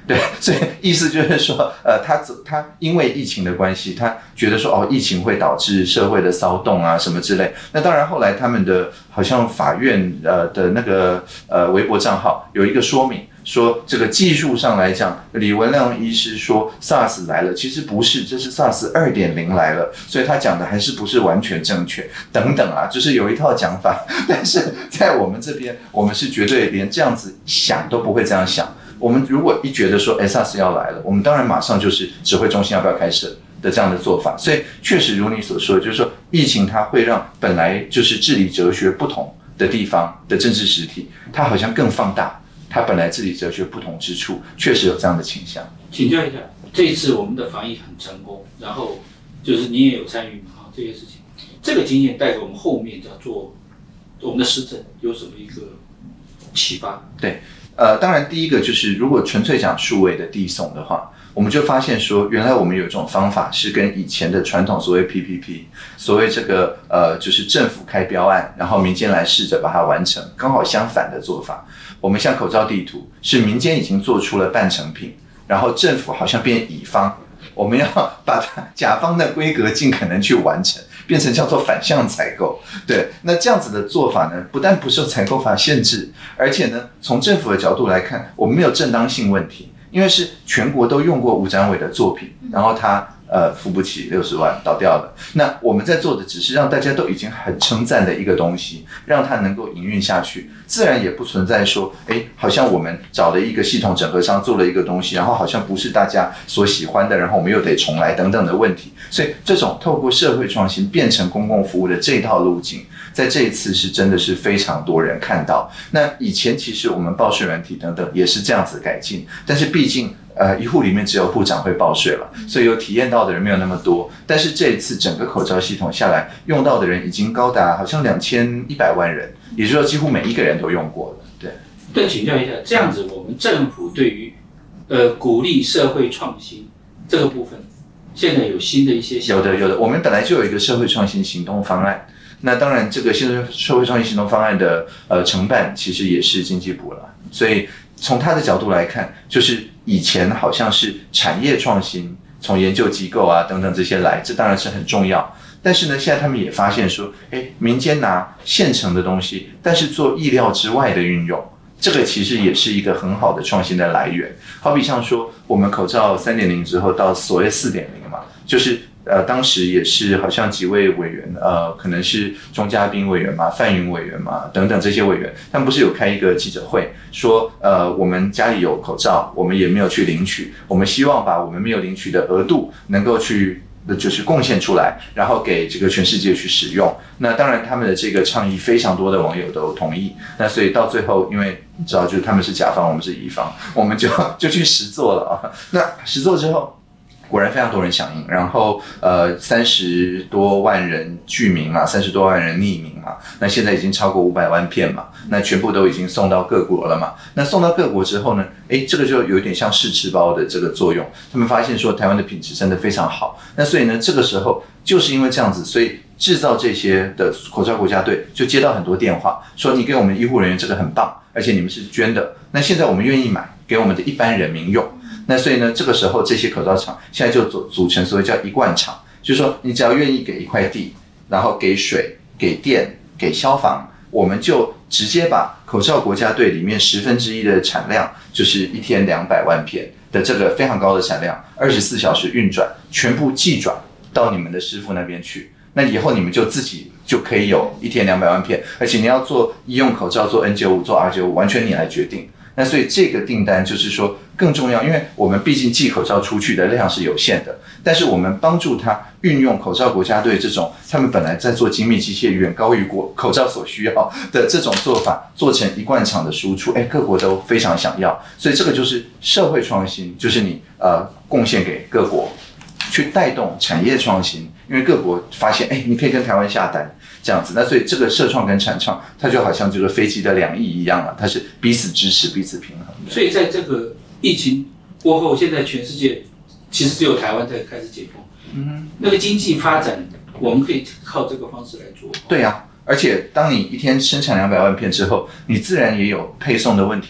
对，所以意思就是说，呃，他他因为疫情的关系，他觉得说，哦，疫情会导致社会的骚动啊什么之类。那当然，后来他们的好像法院呃的那个呃微博账号有一个说明，说这个技术上来讲，李文亮医师说 SARS 来了，其实不是，这是 SARS 二点零 来了，所以他讲的还是不是完全正确等等啊，就是有一套讲法。但是在我们这边，我们是绝对连这样子想都不会这样想。我们如果一觉得说 SARS 要来了，我们当然马上就是指挥中心要不要开设的这样的做法。所以确实如你所说的，就是说疫情它会让本来就是治理哲学不同的地方的政治实体，它好像更放大它本来治理哲学不同之处，确实有这样的倾向。 请教一下，这一次我们的防疫很成功，然后就是你也有参与嘛，这些事情，这个经验带给我们后面要做我们的施政有什么一个启发？ 对。呃，当然，第一个就是如果纯粹讲数位的递送的话，我们就发现说，原来我们有一种方法是跟以前的传统所谓 P P P， 所谓这个呃，就是政府开标案，然后民间来试着把它完成，刚好相反的做法。我们像口罩地图，是民间已经做出了半成品，然后政府好像变乙方，我们要把它甲方的规格尽可能去完成。变成叫做反向采购，对，那这样子的做法呢，不但不受采购法限制，而且呢，从政府的角度来看，我们没有正当性问题，因为是全国都用过吴展伟的作品，然后他呃付不起六十万倒掉了。那我们在做的只是让大家都已经很称赞的一个东西，让它能够营运下去，自然也不存在说，哎，好像我们找了一个系统整合商做了一个东西，然后好像不是大家所喜欢的，然后我们又得重来等等的问题。所以这种透过社会创新变成公共服务的这套路径，在这一次是真的是非常多人看到。那以前其实我们报税软体等等也是这样子改进，但是毕竟呃一户里面只有户长会报税了，所以有体验到的人没有那么多。但是这一次整个口罩系统下来，用到的人已经高达好像两千一百万人，也就是说几乎每一个人都用过了。对。 对，请教一下，这样子我们政府对于呃鼓励社会创新这个部分，现在有新的一些想法？ 有的有的，我们本来就有一个社会创新行动方案。那当然，这个现在社会创新行动方案的呃承办其实也是经济部了，所以从他的角度来看，就是以前好像是产业创新，从研究机构啊等等这些来，这当然是很重要。但是呢，现在他们也发现说，哎，民间拿现成的东西，但是做意料之外的运用，这个其实也是一个很好的创新的来源。好比像说，我们口罩 三点零 之后到所谓 四点零 嘛，就是呃，当时也是好像几位委员，呃，可能是钟嘉宾委员嘛、范云委员嘛等等这些委员，他们不是有开一个记者会，说呃，我们家里有口罩，我们也没有去领取，我们希望把我们没有领取的额度能够去就是贡献出来，然后给这个全世界去使用。那当然，他们的这个倡议非常多的网友都同意。那所以到最后，因为你知道，就是他们是甲方，我们是乙方，我们就就去实做了啊。那实做之后，果然非常多人响应，然后呃三十多万人具名嘛，三十多万人匿名嘛，那现在已经超过五百万片嘛，那全部都已经送到各国了嘛。那送到各国之后呢，哎，这个就有点像试吃包的这个作用，他们发现说台湾的品质真的非常好，那所以呢，这个时候就是因为这样子，所以制造这些的口罩国家队就接到很多电话，说你给我们医护人员这个很棒，而且你们是捐的，那现在我们愿意买给我们的一般人民用。那所以呢，这个时候这些口罩厂现在就组组成所谓叫一贯厂，就是说你只要愿意给一块地，然后给水、给电、给消防，我们就直接把口罩国家队里面十分之一的产量，就是一天两百万片的这个非常高的产量，二十四小时运转，全部寄转到你们的师傅那边去。那以后你们就自己就可以有一天两百万片，而且你要做医用口罩、做 N 九十五、做 R 九十五，完全你来决定。那所以这个订单就是说更重要，因为我们毕竟寄口罩出去的量是有限的，但是我们帮助他运用口罩国家队这种他们本来在做精密机械远高于国口罩所需要的这种做法，做成一贯厂的输出，哎，各国都非常想要，所以这个就是社会创新，就是你呃贡献给各国，去带动产业创新，因为各国发现，哎，你可以跟台湾下单。这样子，那所以这个社创跟产创，它就好像就是飞机的两翼一样了，它是彼此支持、彼此平衡的。 所以在这个疫情过后，现在全世界其实只有台湾在开始解封，嗯哼，那个经济发展，我们可以靠这个方式来做。 对呀、啊，而且当你一天生产两百万片之后，你自然也有配送的问题啊。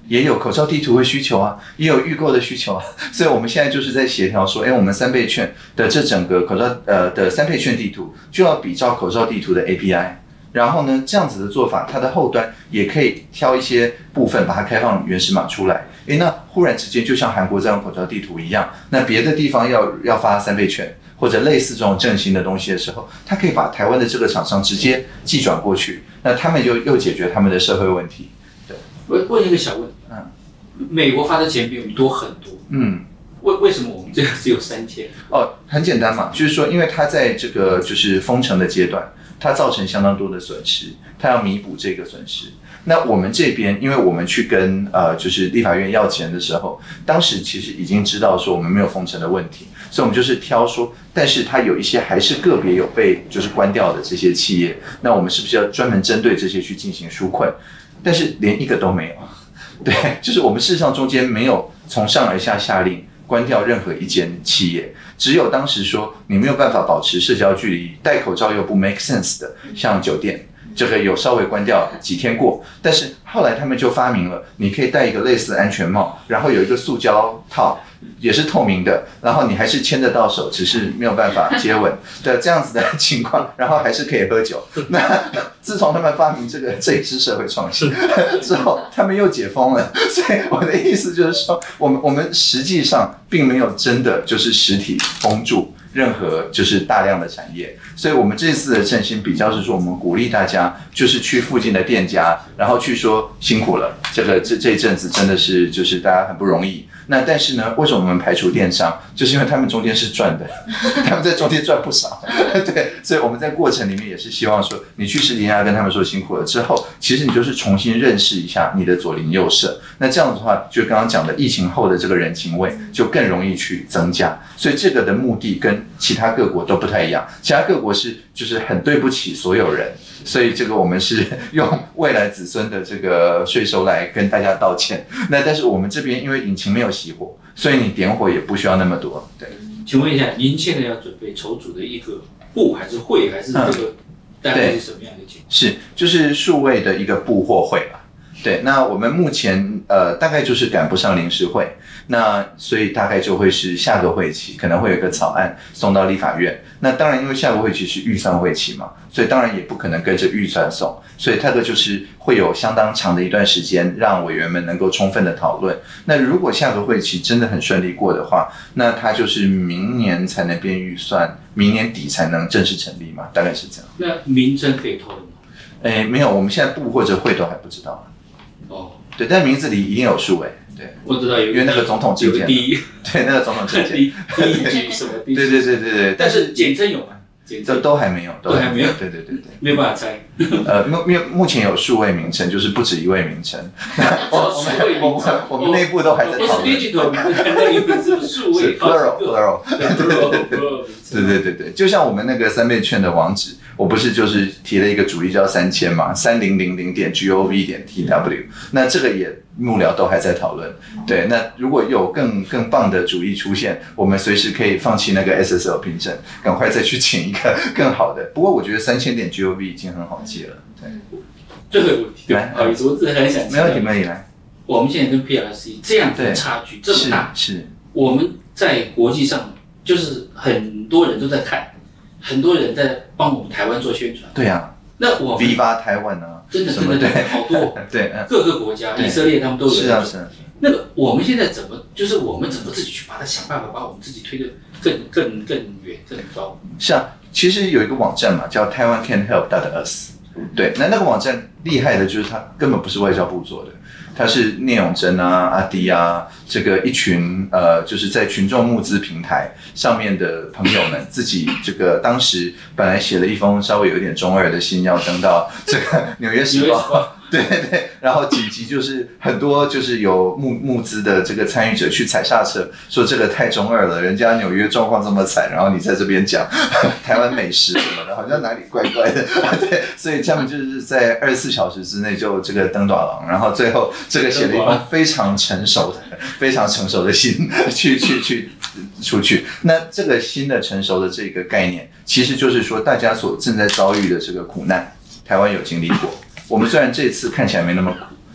也有口罩地图的需求啊，也有预购的需求啊，所以我们现在就是在协调说，哎，我们三倍券的这整个口罩呃的三倍券地图就要比照口罩地图的 A P I。然后呢，这样子的做法，它的后端也可以挑一些部分把它开放原始码出来。诶，那忽然之间就像韩国这样口罩地图一样，那别的地方要要发三倍券或者类似这种振兴的东西的时候，它可以把台湾的这个厂商直接寄转过去，那他们就又解决他们的社会问题。对， 问问一个小问题，嗯，美国发的钱比我们多很多，嗯。为为什么我们这个只有三千？ 哦，很简单嘛，就是说，因为它在这个就是封城的阶段，它造成相当多的损失，它要弥补这个损失。那我们这边，因为我们去跟呃就是立法院要钱的时候，当时其实已经知道说我们没有封城的问题，所以我们就是挑说，但是它有一些还是个别有被就是关掉的这些企业，那我们是不是要专门针对这些去进行纾困？但是连一个都没有，对，就是我们事实上中间没有从上而下下令关掉任何一间企业，只有当时说你没有办法保持社交距离，戴口罩又不 make sense 的，像酒店这个有稍微关掉几天过，但是后来他们就发明了，你可以戴一个类似的安全帽，然后有一个塑胶套，也是透明的，然后你还是牵得到手，只是没有办法接吻的这样子的情况，然后还是可以喝酒。那自从他们发明这个，这也是社会创新之后，他们又解封了。所以我的意思就是说，我们我们实际上并没有真的就是实体封住任何就是大量的产业，所以我们这次的振兴比较是说，我们鼓励大家就是去附近的店家，然后去说辛苦了，这个这这一阵子真的是就是大家很不容易。那但是呢，为什么我们排除电商？就是因为他们中间是赚的，他们在中间赚不少，对，所以我们在过程里面也是希望说，你去实体店家跟他们说辛苦了之后，其实你就是重新认识一下你的左邻右舍。那这样子的话，就刚刚讲的疫情后的这个人情味就更容易去增加。所以这个的目的跟其他各国都不太一样，其他各国是就是很对不起所有人。所以这个我们是用未来子孙的这个税收来跟大家道歉。那但是我们这边因为引擎没有熄火，所以你点火也不需要那么多。对， 请问一下，您现在要准备筹组的一个部还是会还是这个大概是什么样的情况？ 是，就是数位的一个部或会吧。对，那我们目前呃大概就是赶不上临时会，那所以大概就会是下个会期可能会有一个草案送到立法院。那当然因为下个会期是预算会期嘛，所以当然也不可能跟着预算送，所以它的就是会有相当长的一段时间让委员们能够充分的讨论。那如果下个会期真的很顺利过的话，那它就是明年才能变预算，明年底才能正式成立嘛，大概是这样。 那名称可以透露吗？ 诶，没有，我们现在部或者会都还不知道。 哦， 对，但名字里一定有数位，对， 我知道有， 因为那个总统证件， 第一， 对，那个总统证件， 第一句什么？ 对对对对对， 但是简称有吗？ 都都还没有， 都还没有， 对对对对， 没有办法猜。 呃，目目前有数位名称，就是不止一位名称。 我们我们我们内部都还在讨论。 不是 digital， 那个是数位 plural plural， 对对对对，就像我们那个三倍券的网址，我不是就是提了一个主意叫三千嘛，三零零零点 gov 点 tw， 那这个也幕僚都还在讨论。对，那如果有更更棒的主意出现，我们随时可以放弃那个 S S L 凭证，赶快再去请一个更好的。不过我觉得三千点 gov 已经很好记了。对， 这个问题，不好意思，我只是很想。 没问题，没问题，来。 我们现在跟 P R C 这样的差距这么大， 是，是我们在国际上就是很多人都在看，很多人在帮我们台湾做宣传。 对啊， 那我 Viva 台湾啊， 真的真的对，好多对， 各个国家，以色列他们都有。 是啊是啊。 那个我们现在怎么，就是我们怎么自己去把它想办法把我们自己推得更更更远更高？ 是啊，其实有一个网站嘛，叫 Taiwan Can Help dot us。对，那那个网站厉害的就是它根本不是外交部做的，它是聂永贞啊、阿迪啊，这个一群呃，就是在群众募资平台上面的朋友们自己这个当时本来写了一封稍微有点中二的信，要登到这个《纽约时报》。对对，然后紧急就是很多就是有募募资的这个参与者去踩刹车，说这个太中二了，人家纽约状况这么惨，然后你在这边讲台湾美食什么的，好像哪里怪怪的。对，所以他们就是在二十四小时之内就这个登短廊，然后最后这个写了一封非常成熟的、非常成熟的信去去去出去。那这个新的成熟的这个概念，其实就是说大家所正在遭遇的这个苦难，台湾有经历过。我们虽然这次看起来没那么苦，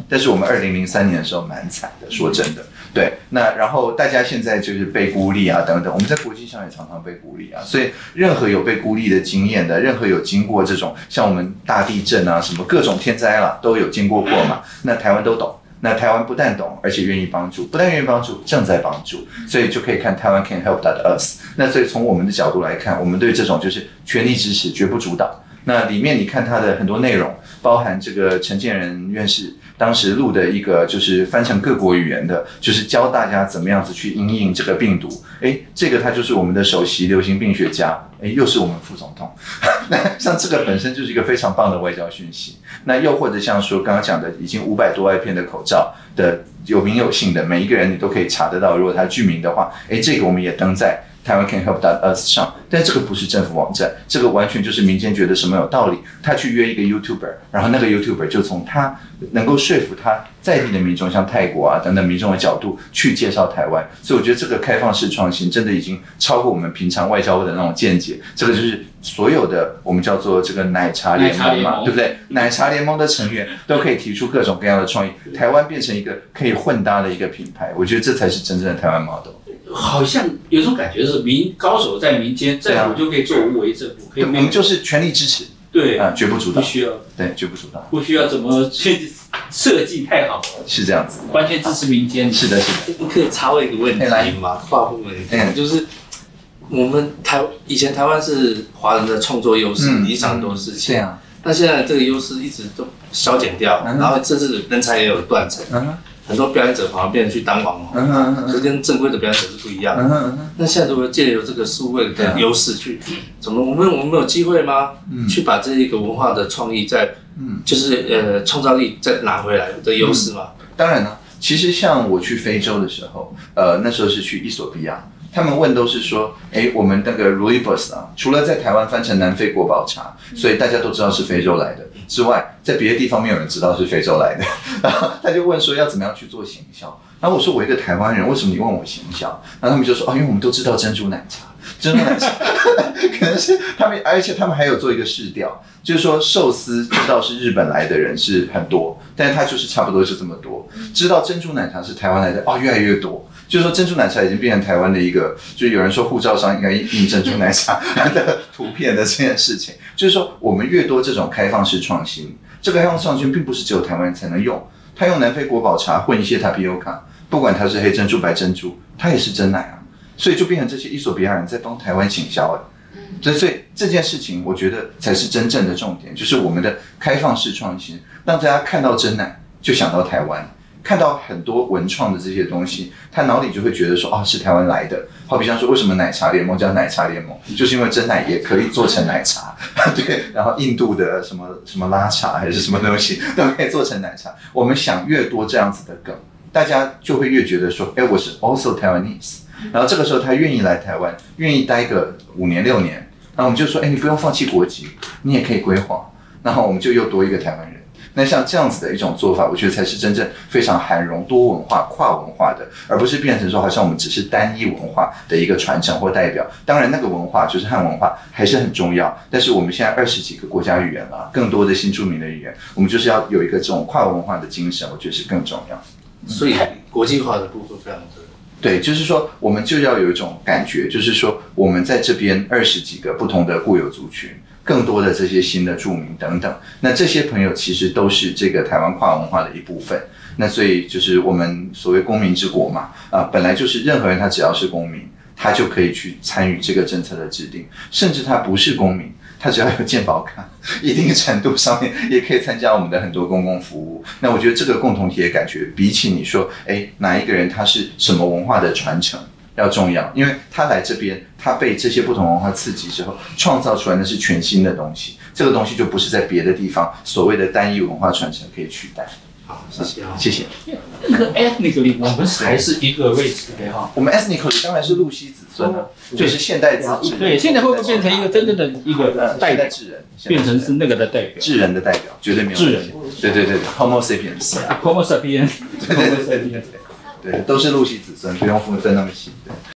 但是我们二零零三年的时候蛮惨的，说真的。对，那然后大家现在就是被孤立啊等等，我们在国际上也常常被孤立啊，所以任何有被孤立的经验的，任何有经过这种像我们大地震啊什么各种天灾啦，都有经过过嘛，那台湾都懂。那台湾不但懂，而且愿意帮助，不但愿意帮助，正在帮助，所以就可以看台湾 can help that us。那所以从我们的角度来看，我们对这种就是全力支持，绝不主导。那里面你看它的很多内容，包含这个陈建仁院士当时录的一个，就是翻成各国语言的，就是教大家怎么样子去因应这个病毒。哎，这个他就是我们的首席流行病学家，哎，又是我们副总统。那像这个本身就是一个非常棒的外交讯息。那又或者像说刚刚讲的，已经五百多万片的口罩的有名有姓的，每一个人你都可以查得到。如果他剧名的话，哎，这个我们也登在台湾 can help that us 上，但这个不是政府网站，这个完全就是民间觉得什么有道理，他去约一个 YouTuber， 然后那个 YouTuber 就从他能够说服他在地的民众，像泰国啊等等民众的角度去介绍台湾，所以我觉得这个开放式创新真的已经超过我们平常外交部的那种见解，这个就是所有的我们叫做这个奶茶联盟嘛，对不对？奶茶联盟的成员都可以提出各种各样的创意，台湾变成一个可以混搭的一个品牌，我觉得这才是真正的台湾 model。 好像有种感觉是民高手在民间，政府就可以做无为政府，可以。 我们就是全力支持， 对啊、呃，绝不主导， 不需要， 对，绝不主导， 不需要怎么去设计太好， 是这样子， 完全支持民间。 是的，是的。可以插问一个问题吗？跨部门，嗯，就是我们台以前台湾是华人的创作优势， 嗯、 理想很多事情， 对啊， 那现在这个优势一直都消减掉，嗯、然后甚至人才也有断层。嗯很多表演者反而变成去当网红，嗯嗯、就跟正规的表演者是不一样的。嗯嗯、那现在如何借由这个数位的优势去，怎么我们我们有机会吗？嗯、去把这一个文化的创意再，嗯、就是呃创造力再拿回来的优势吗？ 嗯、当然了，其实像我去非洲的时候，呃，那时候是去伊索比亚。他们问都是说，哎，我们那个 Rooibos 啊，除了在台湾翻成南非国宝茶，所以大家都知道是非洲来的之外，在别的地方没有人知道是非洲来的。然后他就问说要怎么样去做行销。然后我说我一个台湾人，为什么你问我行销？然后他们就说，哦，因为我们都知道珍珠奶茶，珍珠奶茶可能是他们，而且他们还有做一个市调，就是说寿司知道是日本来的人是很多，但是他就是差不多是这么多。知道珍珠奶茶是台湾来的，哦，越来越多。就是说珍珠奶茶已经变成台湾的一个，就是有人说护照上应该印珍珠奶茶的图片的这件事情。就是说我们越多这种开放式创新，这个开放式创新并不是只有台湾才能用，他用南非国宝茶混一些塔皮欧卡，不管它是黑珍珠白珍珠，它也是真奶啊，所以就变成这些伊索比亚人在帮台湾行销哎。所以这件事情我觉得才是真正的重点，就是我们的开放式创新，让大家看到真奶就想到台湾。看到很多文创的这些东西，他脑里就会觉得说，哦，是台湾来的。好比像说，为什么奶茶联盟叫奶茶联盟，就是因为真奶也可以做成奶茶，对。然后印度的什么什么拉茶还是什么东西都可以做成奶茶。我们想越多这样子的梗，大家就会越觉得说，哎，我是 also Taiwanese。然后这个时候他愿意来台湾，愿意待个五年六年，然后我们就说，哎，你不用放弃国籍，你也可以规划。然后我们就又多一个台湾人。那像这样子的一种做法，我觉得才是真正非常涵容多文化、跨文化的，而不是变成说好像我们只是单一文化的一个传承或代表。当然，那个文化就是汉文化还是很重要，但是我们现在二十几个国家语言了，更多的新著名的语言，我们就是要有一个这种跨文化的精神，我觉得是更重要。 所以国际化的部分非常的。 对，就是说，我们就要有一种感觉，就是说，我们在这边二十几个不同的固有族群，更多的这些新的住民等等，那这些朋友其实都是这个台湾跨文化的一部分。那所以就是我们所谓公民之国嘛，啊、呃，本来就是任何人他只要是公民，他就可以去参与这个政策的制定，甚至他不是公民，他只要有健保卡，一定程度上面也可以参加我们的很多公共服务。那我觉得这个共同体的感觉，比起你说，哎，哪一个人他是什么文化的传承要重要，因为他来这边，他被这些不同文化刺激之后，创造出来的是全新的东西。这个东西就不是在别的地方所谓的单一文化传承可以取代。 好，谢谢啊， 谢谢。 那个 ethnically 我们还是一个 race 的哈。 我们 ethnically 当然是露西子孙啊，就是现代自治。 对，现在会不会变成一个真正的一个代表智人， 变成是那个的代表？ 智人的代表，绝对没有智人。 对对对 ，Homo sapiens。 Homo sapiens。 对对对对对，都是露西子孙，不用分那么细。对。